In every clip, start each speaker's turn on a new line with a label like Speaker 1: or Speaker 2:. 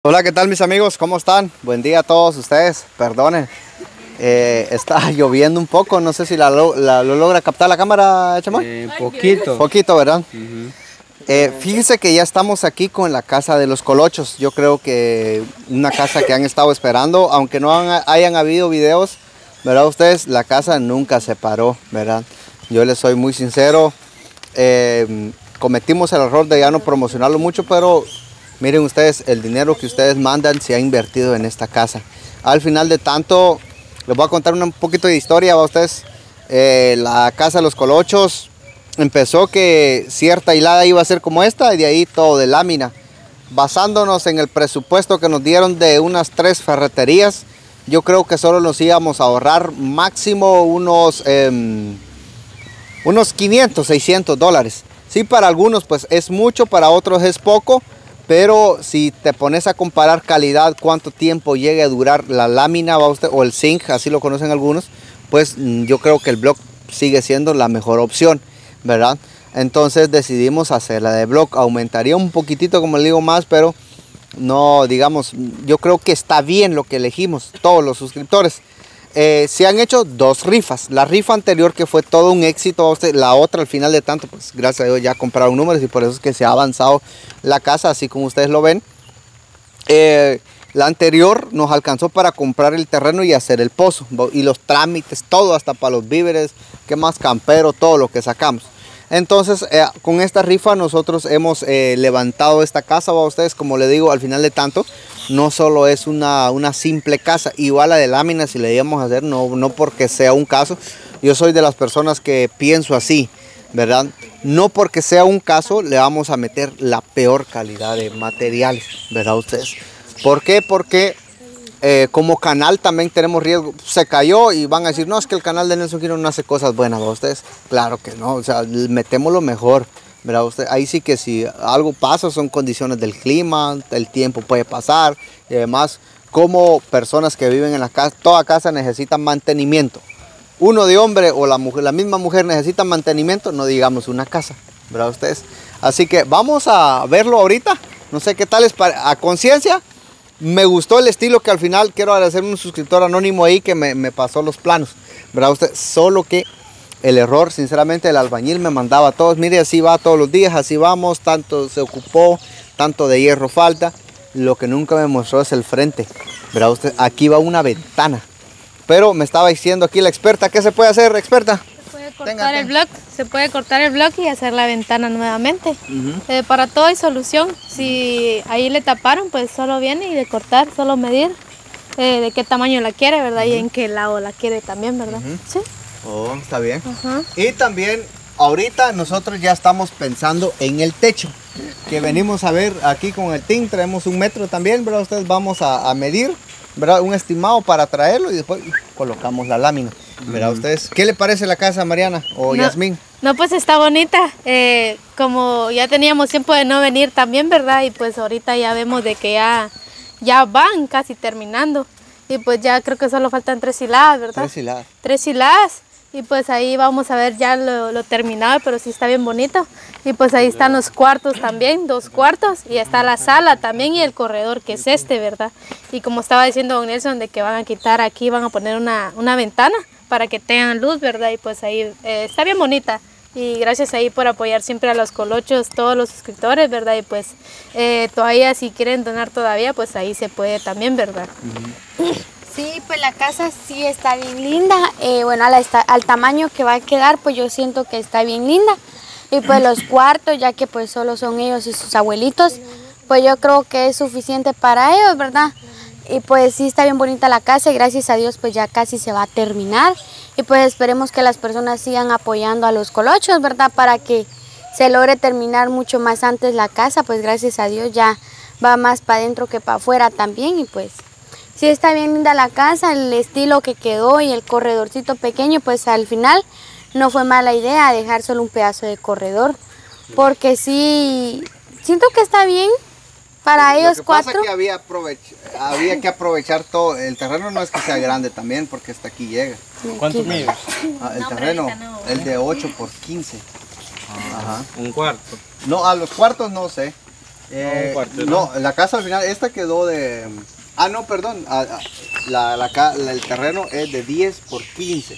Speaker 1: Hola, ¿qué tal mis amigos? ¿Cómo están? Buen día a todos ustedes. Perdonen, está lloviendo un poco. No sé si lo logra captar la cámara, Chamoy.
Speaker 2: Poquito.
Speaker 1: Poquito, ¿verdad? Fíjense que ya estamos aquí con la casa de los colochos. Yo creo que una casa que han estado esperando, aunque no hayan habido videos, ¿verdad? Ustedes, la casa nunca se paró, ¿verdad? Yo les soy muy sincero. Cometimos el error de ya no promocionarlo mucho, pero miren ustedes, el dinero que ustedes mandan se ha invertido en esta casa. Al final de tanto, les voy a contar un poquito de historia a ustedes. La casa de los colochos empezó que cierta hilada iba a ser como esta y de ahí todo de lámina. Basándonos en el presupuesto que nos dieron de unas 3 ferreterías, yo creo que solo nos íbamos a ahorrar máximo unos 500, 600 dólares. Sí, para algunos pues es mucho, para otros es poco. Pero si te pones a comparar calidad, cuánto tiempo llegue a durar la lámina o el zinc, así lo conocen algunos, pues yo creo que el block sigue siendo la mejor opción, ¿verdad? Entonces decidimos hacer la de block. Aumentaría un poquitito, como le digo, más, pero no, digamos, yo creo que está bien lo que elegimos, todos los suscriptores. Se han hecho 2 rifas. La rifa anterior, que fue todo un éxito, la otra al final de tanto, pues gracias a Dios ya compraron números y por eso es que se ha avanzado la casa, así como ustedes lo ven. La anterior nos alcanzó para comprar el terreno y hacer el pozo y los trámites, todo, hasta para los víveres, que más campero, todo lo que sacamos. Entonces con esta rifa nosotros hemos levantado esta casa, ¿va? Ustedes, como le digo, al final de tanto, no solo es una simple casa, igual la de lámina si le íbamos a hacer, no porque sea un caso. Yo soy de las personas que pienso así, ¿verdad? No porque sea un caso le vamos a meter la peor calidad de materiales, ¿verdad ustedes? ¿Por qué? Porque como canal también tenemos riesgo. Se cayó y van a decir, no, es que el canal de Nelson Quino no hace cosas buenas, ¿verdad ustedes? Claro que no, o sea, metemos lo mejor, ¿verdad usted? Ahí sí que si algo pasa son condiciones del clima, el tiempo puede pasar y además como personas que viven en la casa, toda casa necesita mantenimiento. Uno de hombre o la misma mujer necesita mantenimiento, no digamos una casa, ¿verdad ustedes? Así que vamos a verlo ahorita, no sé qué tal es a conciencia. Me gustó el estilo, que al final quiero agradecer a un suscriptor anónimo ahí que me pasó los planos, ¿verdad usted? Solo que el error, sinceramente, el albañil me mandaba a todos, mire, así va todos los días, así vamos, tanto se ocupó, tanto de hierro falta. Lo que nunca me mostró es el frente, ¿verdad usted? Aquí va una ventana. Pero me estaba diciendo aquí la experta, ¿qué se puede hacer, experta?
Speaker 3: Se puede cortar el bloque y hacer la ventana nuevamente. Para todo hay solución. Si ahí le taparon, pues solo viene y de cortar, solo medir de qué tamaño la quiere, ¿verdad? Y en qué lado la quiere también, ¿verdad? Sí.
Speaker 1: Oh, está bien. Y también ahorita nosotros ya estamos pensando en el techo, que venimos a ver aquí con el team, traemos 1 metro también, ¿verdad? Ustedes vamos a medir, ¿verdad? Un estimado para traerlo y después colocamos la lámina. ¿Verdad ustedes? ¿Qué le parece la casa, Mariana o Yasmín?
Speaker 3: No, pues está bonita. Como ya teníamos tiempo de no venir también, ¿verdad? Y pues ahorita ya vemos de que ya van casi terminando. Y pues ya creo que solo faltan 3 hiladas, ¿verdad?
Speaker 1: 3 hiladas.
Speaker 3: 3 hiladas. Y pues ahí vamos a ver ya lo terminado, pero sí está bien bonito. Y pues ahí están los cuartos también, 2 cuartos. Y está la sala también y el corredor, que es este, ¿verdad? Y como estaba diciendo don Nelson, de que van a quitar aquí, van a poner una ventana para que tengan luz, ¿verdad? Y pues ahí está bien bonita. Y gracias ahí por apoyar siempre a los colochos, todos los suscriptores, ¿verdad? Y pues todavía si quieren donar todavía, pues ahí se puede también, ¿verdad?
Speaker 4: Sí, pues la casa sí está bien linda. Bueno, al tamaño que va a quedar, pues yo siento que está bien linda. Y pues los cuartos, ya que pues solo son ellos y sus abuelitos, pues yo creo que es suficiente para ellos, ¿verdad? Y pues sí está bien bonita la casa y gracias a Dios pues ya casi se va a terminar. Y pues esperemos que las personas sigan apoyando a los colochos, ¿verdad? Para que se logre terminar mucho más antes la casa, pues gracias a Dios ya va más para adentro que para afuera también. Y pues sí está bien linda la casa, el estilo que quedó y el corredorcito pequeño, pues al final no fue mala idea dejar solo un pedazo de corredor. Porque sí, siento que está bien. Para ellos 4.
Speaker 1: Pasa que había que aprovechar todo. El terreno no es que sea grande también, porque hasta aquí llega.
Speaker 2: ¿Cuántos mides?
Speaker 1: El terreno, el de 8 por 15.
Speaker 2: Ajá. Un cuarto.
Speaker 1: No, a los cuartos no sé. Eh,
Speaker 2: cuartero.
Speaker 1: no, la casa al final, esta quedó de... Ah, no, perdón. El terreno es de 10 por 15.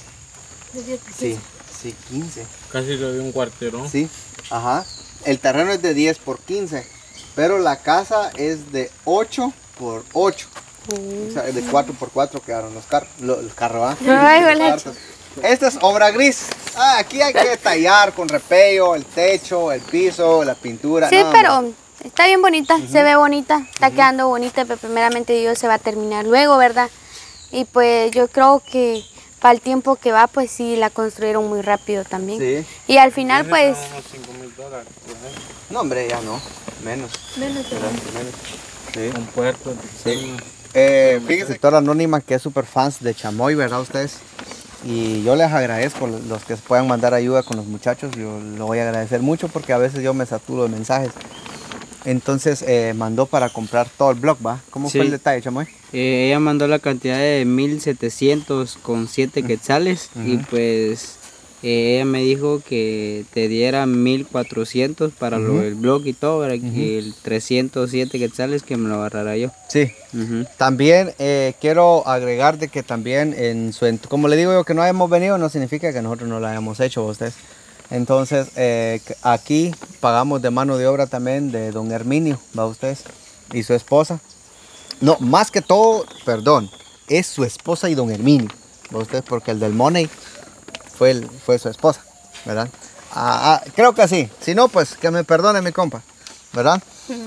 Speaker 1: Sí, sí, 15.
Speaker 2: Casi le doy un cuartero.
Speaker 1: Sí, ajá. El terreno es de 10 por 15, pero la casa es de 8 por 8. O sea, de 4 por 4 quedaron los carros. El carro, ¿ah?
Speaker 4: Ay,
Speaker 1: Los
Speaker 4: hola.
Speaker 1: cuartos. Esta es obra gris. Ah, aquí hay que tallar con repello, el techo, el piso, la pintura.
Speaker 4: Sí,
Speaker 1: no,
Speaker 4: pero está bien bonita, se ve bonita, está quedando bonita, pero primeramente Dios se va a terminar luego, ¿verdad? Y pues yo creo que para el tiempo que va, pues sí, la construyeron muy rápido también.
Speaker 1: Sí.
Speaker 4: Y al final, pues,
Speaker 2: Unos $5,000 por ahí.
Speaker 1: No, hombre, ya no. Menos.
Speaker 3: Menos,
Speaker 1: ¿Verdad? Menos. Sí.
Speaker 2: Con puertos.
Speaker 1: Sí. Fíjese, sectora anónima que es super fans de Chamoy, ¿verdad ustedes? Y yo les agradezco los que puedan mandar ayuda con los muchachos. Yo lo voy a agradecer mucho porque a veces yo me saturo de mensajes. Entonces mandó para comprar todo el blog, ¿va? ¿Cómo fue
Speaker 5: Sí.
Speaker 1: el detalle, Chamoy?
Speaker 5: Ella mandó la cantidad de 1,700 con 7 quetzales y pues ella me dijo que te diera 1,400 para lo del blog y todo, ¿verdad? Y el 307 quetzales que me lo agarrara yo.
Speaker 1: Sí.
Speaker 5: Ujú.
Speaker 1: También quiero agregar de que también como le digo yo que no hayamos venido no significa que nosotros no lo hayamos hecho ustedes. Entonces aquí pagamos de mano de obra también de don Herminio, ¿va ustedes? Y su esposa. No, más que todo, perdón, es su esposa y don Herminio, ¿va ustedes? Porque el del money fue su esposa, ¿verdad? Creo que sí. Si no, pues que me perdone mi compa, ¿verdad?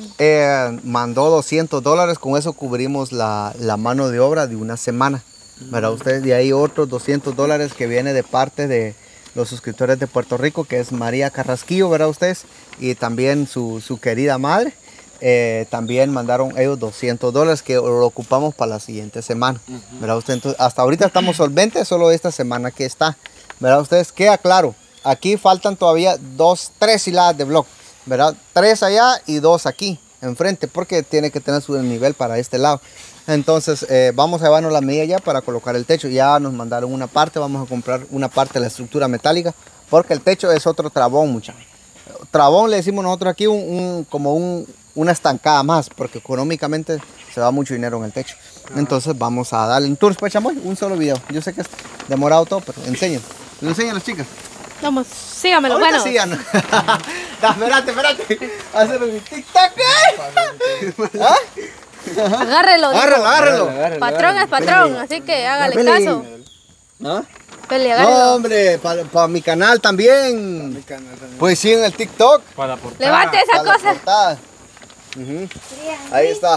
Speaker 1: Mandó $200, con eso cubrimos la mano de obra de una semana, ¿verdad? Ustedes, y hay otros $200 que viene de parte de los suscriptores de Puerto Rico, que es María Carrasquillo, ¿verdad ustedes? Y también su querida madre. También mandaron ellos $200 que lo ocupamos para la siguiente semana, ¿verdad usted? Entonces, hasta ahorita estamos solventes, solo esta semana que está, ¿verdad ustedes? Queda claro, aquí faltan todavía 3 hiladas de bloque, ¿verdad? 3 allá y 2 aquí, enfrente, porque tiene que tener su nivel para este lado. Entonces vamos a llevarnos la medida ya para colocar el techo. Ya nos mandaron una parte, vamos a comprar una parte de la estructura metálica, porque el techo es otro trabón, muchachos. Trabón le decimos nosotros aquí una estancada más, porque económicamente se va mucho dinero en el techo. Entonces vamos a darle un tour, pues Chamoy, un solo video. Yo sé que es demorado todo, pero enseñen. Lo enseñan las chicas.
Speaker 3: Vamos, sígamelo,
Speaker 1: Ahorita
Speaker 3: bueno.
Speaker 1: sí ya no. Espérate. Hacer un TikTok. ¿Ah?
Speaker 3: Agárrelo, dijo.
Speaker 1: Agárralo.
Speaker 3: Patrón es patrón, así que hágale
Speaker 1: Pele.
Speaker 3: caso.
Speaker 1: ¿Ah?
Speaker 3: Pele,
Speaker 1: No,
Speaker 3: agárrelo.
Speaker 1: hombre, para mi canal también. Pues sí, en el TikTok.
Speaker 2: Para la portada.
Speaker 3: Levante esa
Speaker 1: Para la
Speaker 3: cosa.
Speaker 1: portada. Ujú. Ahí está.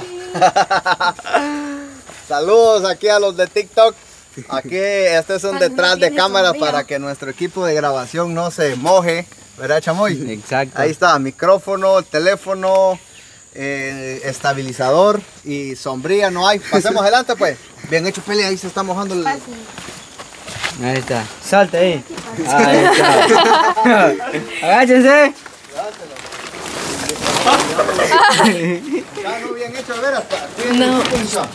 Speaker 1: Saludos aquí a los de TikTok. Aquí, estos son detrás de cámara para que nuestro equipo de grabación no se moje. ¿Verdad, Chamoy?
Speaker 5: Exacto.
Speaker 1: Ahí está, micrófono, teléfono, estabilizador y sombría no hay. Pasemos adelante pues. Bien hecho, Pele, ahí se está mojando el...
Speaker 5: Ahí está. Salte ahí. Ahí está. Agáchense.
Speaker 1: Ya no bien hecho, de veras.
Speaker 3: No.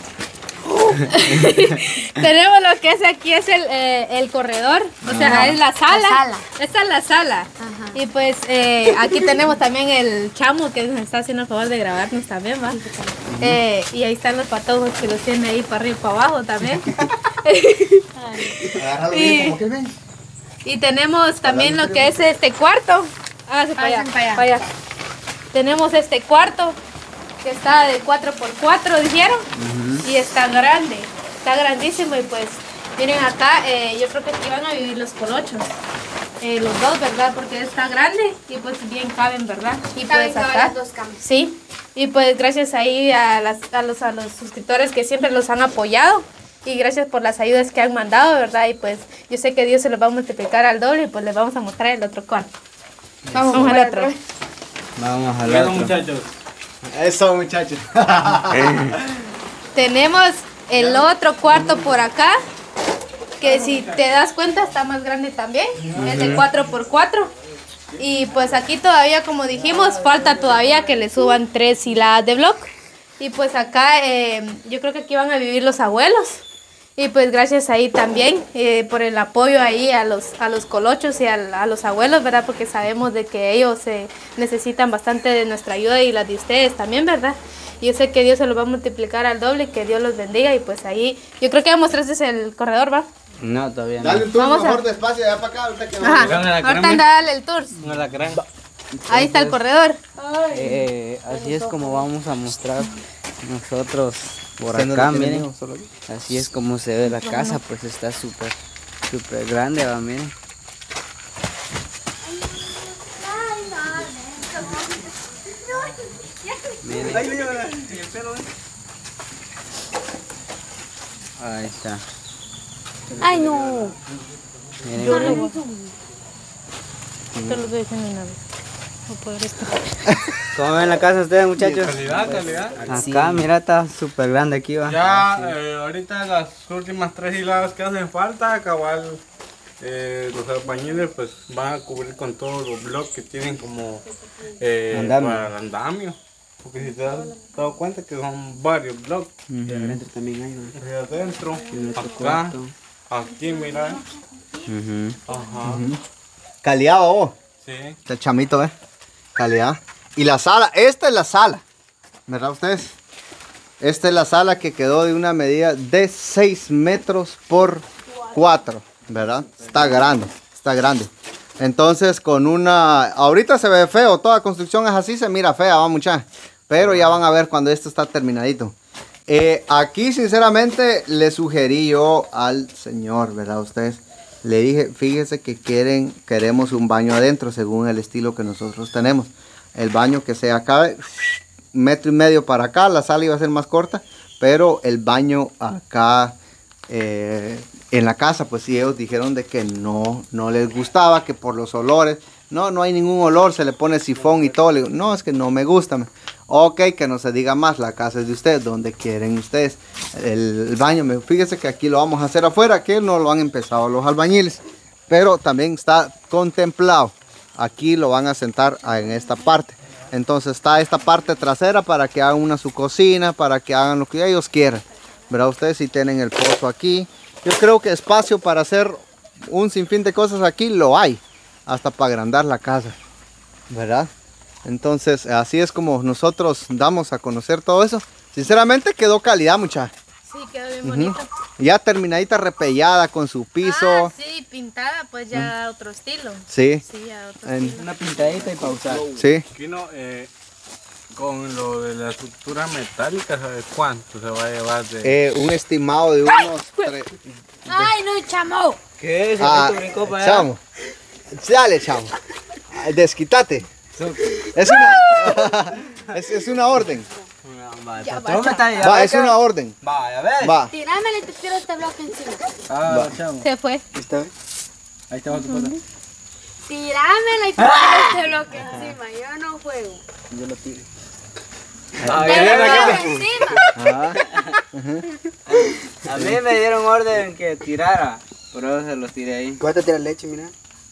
Speaker 3: Tenemos lo que es aquí, es el corredor, o sea, es la sala.
Speaker 4: sala.
Speaker 3: Esta es la sala. Y pues aquí tenemos también el chamo que nos está haciendo el favor de grabarnos también, ¿va? Y ahí están los patojos que los tiene ahí para arriba y para abajo también.
Speaker 1: Agárralo
Speaker 3: Y-
Speaker 1: bien, como que ven.
Speaker 3: Y tenemos también lo que es este cuarto. Hágase para allá,
Speaker 4: Hágase para allá.
Speaker 3: para allá. Tenemos este cuarto que está de 4x4, dijeron. Y está grande, está grandísimo. Y pues, miren acá, yo creo que aquí van a vivir los colochos. Los dos, ¿verdad? Porque está grande y pues bien caben, ¿verdad? Y
Speaker 4: Caben
Speaker 3: pues
Speaker 4: todas
Speaker 3: acá.
Speaker 4: las dos camas.
Speaker 3: Sí. Y pues gracias ahí a los suscriptores que siempre los han apoyado. Y gracias por las ayudas que han mandado, ¿verdad? Y pues yo sé que Dios se los va a multiplicar al doble y pues les vamos a mostrar el otro cuarto. Vamos al otro.
Speaker 5: Vamos al
Speaker 2: Bueno,
Speaker 5: otro.
Speaker 2: muchachos.
Speaker 1: Eso, muchachos.
Speaker 3: Tenemos el otro cuarto por acá, que si te das cuenta está más grande también, es de 4x4. Y pues aquí todavía, como dijimos, falta todavía que le suban 3 hiladas de bloque. Y pues acá yo creo que aquí van a vivir los abuelos. Y pues gracias ahí también por el apoyo ahí a los colochos y a los abuelos, ¿verdad? Porque sabemos de que ellos necesitan bastante de nuestra ayuda y las de ustedes también, ¿verdad? Y yo sé que Dios se los va a multiplicar al doble, que Dios los bendiga y pues ahí, yo creo que ya mostraste el corredor, ¿va?
Speaker 5: No, todavía no.
Speaker 1: Dale un tour
Speaker 3: Vamos
Speaker 1: mejor
Speaker 3: a-
Speaker 1: despacio allá para acá, ahorita que
Speaker 3: Ajá,
Speaker 1: vamos.
Speaker 3: ahorita anda a darle el tour.
Speaker 5: No la crean.
Speaker 3: Ahí está el corredor.
Speaker 5: Así es como vamos a mostrar nosotros por
Speaker 1: Usted no
Speaker 5: acá,
Speaker 1: lo tiene,
Speaker 5: miren.
Speaker 1: mijo, solo aquí.
Speaker 5: Así es como se ve la casa, pues está súper grande, va, miren. Miren. Ahí está.
Speaker 4: Ay, no.
Speaker 5: Miren,
Speaker 3: Te lo estoy diciendo una vez. No puedo esto.
Speaker 5: ¿Cómo ven la casa ustedes, muchachos?
Speaker 2: Calidad.
Speaker 5: Acá, mira, está súper grande aquí, va.
Speaker 2: Ya, ahorita las últimas 3 hiladas que hacen falta, cabal, los albañiles pues van a cubrir con todos los bloques que tienen como
Speaker 5: Andamio.
Speaker 2: para el andamio. Porque si te has dado cuenta que son varios bloques.
Speaker 5: Adentro
Speaker 2: también hay. Adentro, acá,
Speaker 5: cuarto.
Speaker 2: aquí, mira.
Speaker 5: Ujú.
Speaker 2: Ajá.
Speaker 1: Calidad, vos.
Speaker 2: Sí.
Speaker 1: El chamito, calidad. Y la sala, esta es la sala, ¿verdad ustedes? Esta es la sala que quedó de una medida de 6 metros por 4, ¿verdad? Está grande, está grande. Entonces con una, ahorita se ve feo, toda construcción es así, se mira fea, va mucha. Pero ya van a ver cuando esto está terminadito. Aquí sinceramente le sugerí yo al señor, ¿verdad ustedes? Le dije, fíjese que queremos un baño adentro según el estilo que nosotros tenemos. El baño que sea acá, 1,5 metros para acá, la sala iba a ser más corta, pero el baño acá en la casa, pues sí, ellos dijeron de que no les gustaba, que por los olores, no hay ningún olor, se le pone sifón y todo. Le digo, no, es que no me gusta. Ok, que no se diga más, la casa es de ustedes, donde quieren ustedes. El baño, fíjese que aquí lo vamos a hacer afuera, que no lo han empezado los albañiles, pero también está contemplado. Aquí lo van a sentar en esta parte. Entonces está esta parte trasera para que hagan su cocina, para que hagan lo que ellos quieran. ¿Verdad? Ustedes sí tienen el pozo aquí. Yo creo que espacio para hacer un sinfín de cosas aquí lo hay, hasta para agrandar la casa, ¿verdad? Entonces así es como nosotros damos a conocer todo eso. Sinceramente quedó calidad, muchacha.
Speaker 3: Sí, quedó bien bonito.
Speaker 1: Ya terminadita, repellada con su piso.
Speaker 3: Ah, sí, pintada, pues ya otro estilo.
Speaker 1: Sí.
Speaker 3: Sí, ya otro
Speaker 1: En-
Speaker 3: estilo.
Speaker 5: Una pintadita y pausar.
Speaker 1: Sí.
Speaker 2: Aquí no, con lo de la estructura metálica, ¿sabes cuánto se va a llevar de...?
Speaker 1: Un estimado de unos
Speaker 4: Ay, no, chamo.
Speaker 5: ¿Qué es?
Speaker 1: Ah,
Speaker 5: Brincó para allá.
Speaker 1: chamo. Dale, chamo. Desquítate. Es una, es una orden. Va, es una orden.
Speaker 5: Va, a ver.
Speaker 1: Va.
Speaker 4: Tirámela y te tiro este bloque encima.
Speaker 5: Ah, chamo.
Speaker 3: Se fue.
Speaker 5: Ahí está tu pata.
Speaker 4: Tirámela y te tiro este bloque encima. Yo no juego.
Speaker 5: Yo lo tiro.
Speaker 1: Ah,
Speaker 5: A mí me dieron orden que tirara, por eso se los tiré ahí.
Speaker 6: ¿Cuánto tira leche, mira?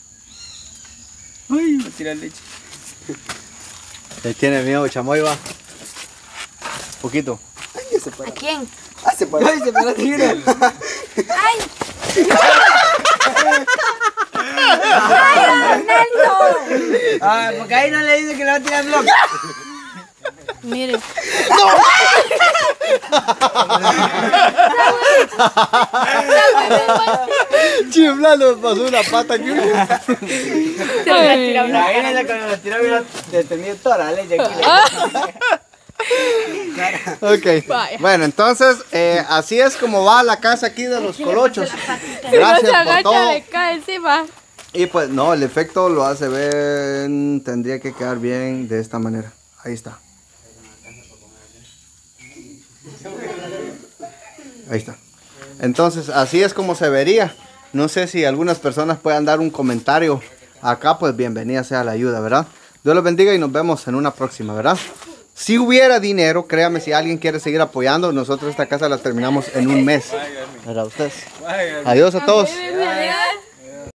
Speaker 5: Uy, me tira leche.
Speaker 1: él tiene miedo, chamoy, va. Poquito.
Speaker 4: ¿A quién?
Speaker 6: Ah, se paró.
Speaker 5: Ay, se me la tira. Ah, porque ahí no le dice que le va a tirar bloque.
Speaker 3: Mire.
Speaker 1: Chiflando me pasó una pata aquí.
Speaker 5: Imagínense cuando le tiró hubiera detenido toda la leche aquí.
Speaker 1: Ok.
Speaker 3: Vaya.
Speaker 1: Bueno, entonces así es como va la casa aquí de los colochos.
Speaker 3: Si no
Speaker 1: Gracias
Speaker 3: se
Speaker 1: por
Speaker 3: agacha,
Speaker 1: todo.
Speaker 3: le cae encima.
Speaker 1: Y pues no, el efecto lo hace ver, tendría que quedar bien de esta manera. Ahí está. Ahí está. Entonces así es como se vería. No sé si algunas personas puedan dar un comentario acá, pues bienvenida sea la ayuda, ¿verdad? Dios los bendiga y nos vemos en una próxima, ¿verdad? Si hubiera dinero, créame, si alguien quiere seguir apoyando, nosotros esta casa la terminamos en un mes. ¿Verdad ustedes? Adiós a todos.
Speaker 3: Adiós.